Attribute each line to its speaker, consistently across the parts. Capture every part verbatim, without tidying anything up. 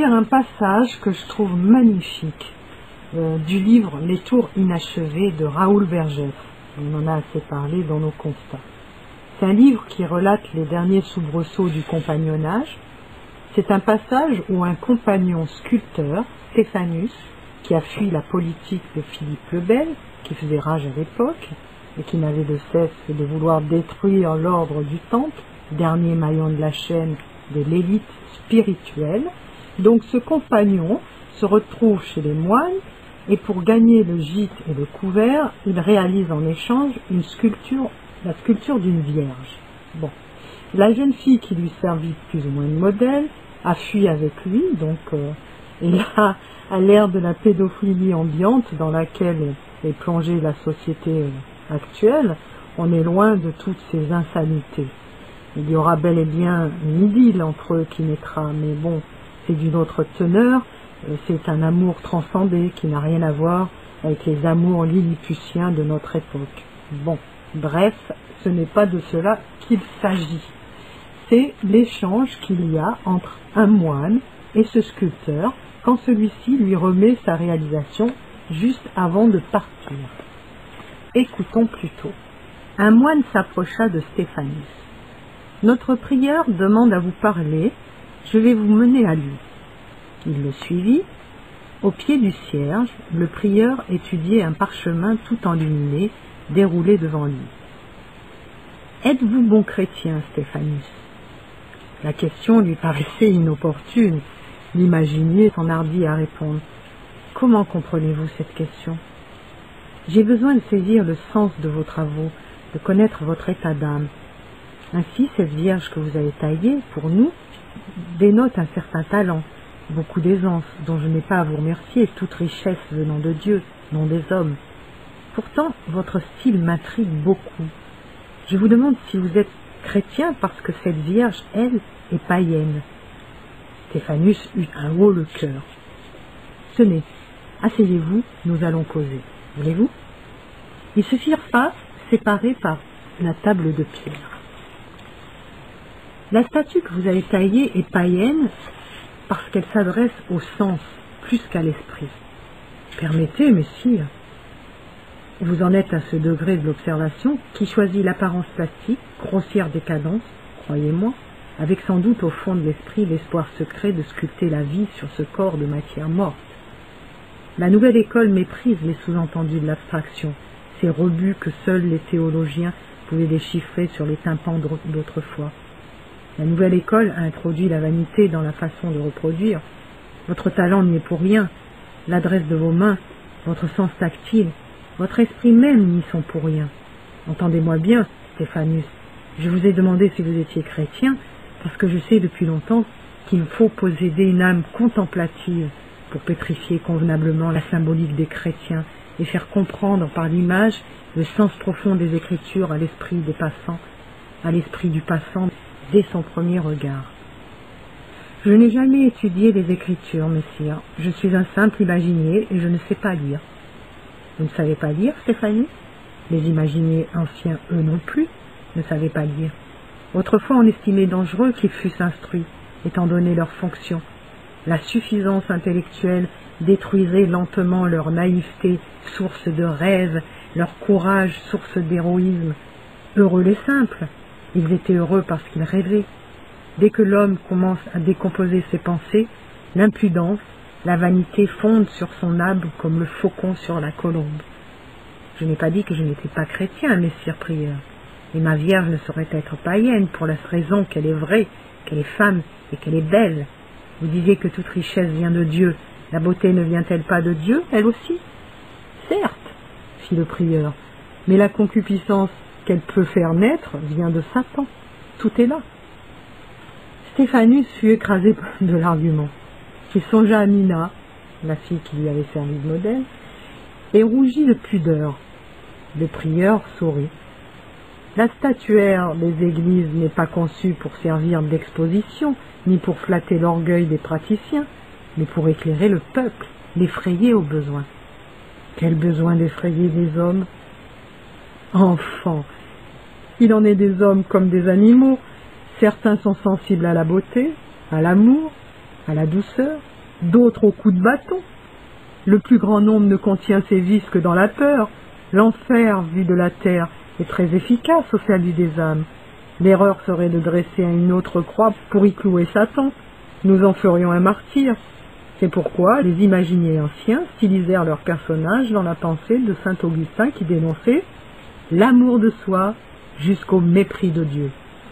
Speaker 1: lire un passage que je trouve magnifique euh, du livre Les Tours inachevées de Raoul Vergès. On en a assez parlé dans nos constats. C'est un livre qui relate les derniers soubresauts du compagnonnage. C'est un passage où un compagnon sculpteur, Stéphanus, qui a fui la politique de Philippe le Bel, qui faisait rage à l'époque, et qui n'avait de cesse que de vouloir détruire l'ordre du Temple, dernier maillon de la chaîne de l'élite spirituelle. Donc ce compagnon se retrouve chez les moines, et pour gagner le gîte et le couvert, il réalise en échange une sculpture, la sculpture d'une vierge. Bon. La jeune fille qui lui servit plus ou moins de modèle a fui avec lui, donc euh, et là, à l'ère de la pédophilie ambiante dans laquelle est plongée la société euh, actuelle, on est loin de toutes ces insanités. Il y aura bel et bien une idylle entre eux qui naîtra, mais bon, c'est d'une autre teneur, euh, c'est un amour transcendé qui n'a rien à voir avec les amours lilliputiens de notre époque. Bon, bref, ce n'est pas de cela qu'il s'agit. C'est l'échange qu'il y a entre un moine et ce sculpteur quand celui-ci lui remet sa réalisation juste avant de partir. Écoutons plutôt. Un moine s'approcha de Stéphanus. « Notre prieur demande à vous parler, je vais vous mener à lui. » Il le suivit. Au pied du cierge, le prieur étudiait un parchemin tout enluminé, déroulé devant lui. « Êtes-vous bon chrétien, Stéphanus ?» La question lui paraissait inopportune. L'imaginier s'enhardit à répondre. « Comment comprenez-vous cette question ? J'ai besoin de saisir le sens de vos travaux, de connaître votre état d'âme. Ainsi, cette vierge que vous avez taillée, pour nous, dénote un certain talent, beaucoup d'aisance, dont je n'ai pas à vous remercier, toute richesse venant de Dieu, non des hommes. Pourtant, votre style m'intrigue beaucoup. Je vous demande si vous êtes chrétien parce que cette vierge, elle, est païenne. » Stéphanus eut un haut le cœur. « Tenez, asseyez-vous, nous allons causer. Voulez-vous » Ils se firent face, séparés par la table de pierre. « La statue que vous avez taillée est païenne parce qu'elle s'adresse au sens plus qu'à l'esprit. Permettez, messire. Vous en êtes à ce degré de l'observation qui choisit l'apparence plastique, grossière décadence, croyez-moi, avec sans doute au fond de l'esprit l'espoir secret de sculpter la vie sur ce corps de matière morte. La nouvelle école méprise les sous-entendus de l'abstraction, ces rebuts que seuls les théologiens pouvaient déchiffrer sur les tympans d'autrefois. La nouvelle école a introduit la vanité dans la façon de reproduire. Votre talent n'y est pour rien, l'adresse de vos mains, votre sens tactile, votre esprit même n'y sont pour rien. Entendez-moi bien, Stéphanus, je vous ai demandé si vous étiez chrétien, parce que je sais depuis longtemps qu'il faut posséder une âme contemplative pour pétrifier convenablement la symbolique des chrétiens et faire comprendre par l'image le sens profond des Écritures à l'esprit des passants, à l'esprit du passant dès son premier regard. Je n'ai jamais étudié les Écritures, messire. Je suis un simple imaginier et je ne sais pas lire. Vous ne savez pas lire, Stéphanus? Les imaginiers anciens, eux non plus, ne savaient pas lire. Autrefois, on estimait dangereux qu'ils fussent instruits, étant donné leur fonction. La suffisance intellectuelle détruisait lentement leur naïveté, source de rêve, leur courage, source d'héroïsme. Heureux les simples, ils étaient heureux parce qu'ils rêvaient. Dès que l'homme commence à décomposer ses pensées, l'impudence, la vanité fondent sur son âme comme le faucon sur la colombe. Je n'ai pas dit que je n'étais pas chrétien, messire prieur. Et ma vierge ne saurait être païenne pour la raison qu'elle est vraie, qu'elle est femme et qu'elle est belle. Vous disiez que toute richesse vient de Dieu. La beauté ne vient-elle pas de Dieu, elle aussi? Certes, fit le prieur, mais la concupiscence qu'elle peut faire naître vient de Satan. Tout est là. Stéphanus fut écrasé de l'argument. Il songea à Mina, la fille qui lui avait servi de modèle, et rougit de pudeur. Le prieur sourit. La statuaire des églises n'est pas conçue pour servir d'exposition, ni pour flatter l'orgueil des praticiens, mais pour éclairer le peuple, l'effrayer au besoin. Quel besoin d'effrayer des hommes? Enfant, il en est des hommes comme des animaux. Certains sont sensibles à la beauté, à l'amour, à la douceur, d'autres au coup de bâton. Le plus grand nombre ne contient ses vices que dans la peur. L'enfer, vu de la terre, est très efficace au salut des âmes. L'erreur serait de dresser une autre croix pour y clouer Satan. Nous en ferions un martyr. C'est pourquoi les imaginiers anciens stylisèrent leurs personnages dans la pensée de saint Augustin qui dénonçait l'amour de soi jusqu'au mépris de Dieu.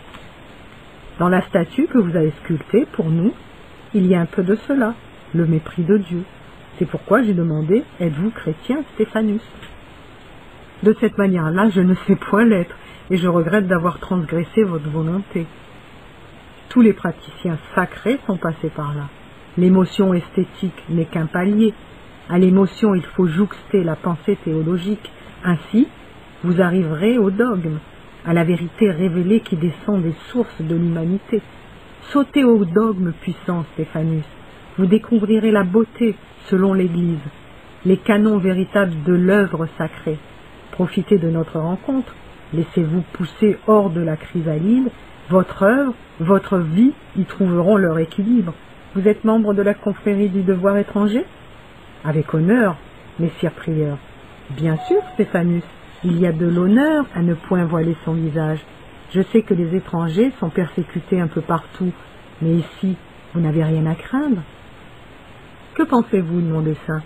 Speaker 1: Dans la statue que vous avez sculptée, pour nous, il y a un peu de cela, le mépris de Dieu. C'est pourquoi j'ai demandé « Êtes-vous chrétien, Stéphanus ?» De cette manière-là, je ne sais point l'être, et je regrette d'avoir transgressé votre volonté. Tous les praticiens sacrés sont passés par là. L'émotion esthétique n'est qu'un palier. À l'émotion, il faut jouxter la pensée théologique. Ainsi, vous arriverez au dogme, à la vérité révélée qui descend des sources de l'humanité. Sautez au dogme puissant, Stéphanus. Vous découvrirez la beauté selon l'Église, les canons véritables de l'œuvre sacrée. Profitez de notre rencontre, laissez-vous pousser hors de la chrysalide, votre œuvre, votre vie y trouveront leur équilibre. Vous êtes membre de la confrérie du devoir étranger? Avec honneur, messire prieur. Bien sûr, Stéphanus, il y a de l'honneur à ne point voiler son visage. Je sais que les étrangers sont persécutés un peu partout, mais ici, vous n'avez rien à craindre. Que pensez-vous de mon dessein?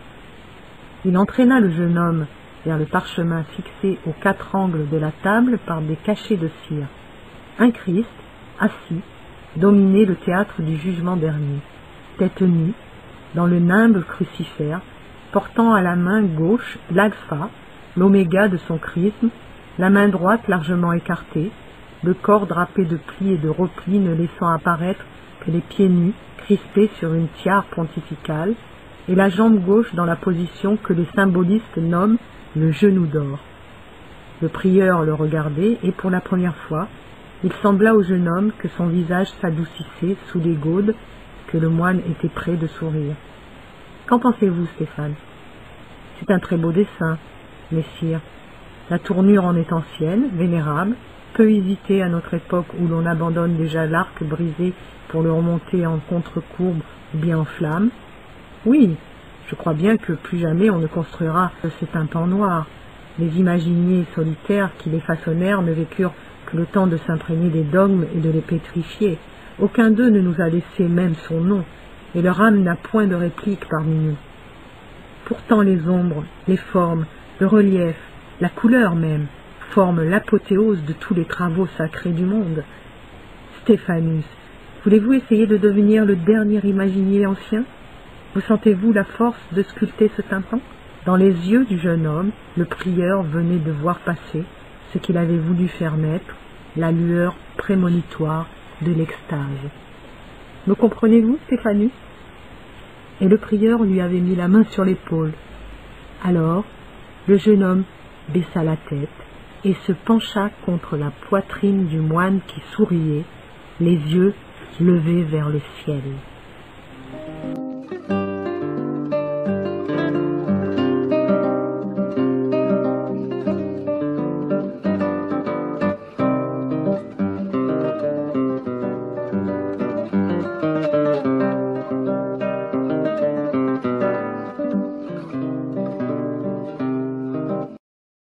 Speaker 1: Il entraîna le jeune homme vers le parchemin fixé aux quatre angles de la table par des cachets de cire. Un Christ, assis, dominait le théâtre du jugement dernier, tête nue, dans le nimbe crucifère, portant à la main gauche l'alpha, l'oméga de son chrisme, la main droite largement écartée, le corps drapé de plis et de replis ne laissant apparaître que les pieds nus, crispés sur une tiare pontificale, et la jambe gauche dans la position que les symbolistes nomment le genou d'or. Le prieur le regardait, et pour la première fois, il sembla au jeune homme que son visage s'adoucissait sous les gaudes, que le moine était près de sourire. Qu'en pensez-vous, Stéphane? C'est un très beau dessin, messire. La tournure en est ancienne, vénérable, peu hésitée à notre époque où l'on abandonne déjà l'arc brisé pour le remonter en contre-courbe ou bien en flamme. Oui, je crois bien que plus jamais on ne construira ce tympan noir. Les imaginiers solitaires qui les façonnèrent ne vécurent que le temps de s'imprégner des dogmes et de les pétrifier. Aucun d'eux ne nous a laissé même son nom, et leur âme n'a point de réplique parmi nous. Pourtant les ombres, les formes, le relief, la couleur même, forment l'apothéose de tous les travaux sacrés du monde. Stéphanus, voulez-vous essayer de devenir le dernier imaginier ancien? Vous sentez-vous la force de sculpter ce tympan? Dans les yeux du jeune homme, le prieur venait de voir passer ce qu'il avait voulu faire naître, la lueur prémonitoire de l'extase. Me comprenez-vous, Stéphanus? Et le prieur lui avait mis la main sur l'épaule. Alors, le jeune homme baissa la tête et se pencha contre la poitrine du moine qui souriait, les yeux levés vers le ciel.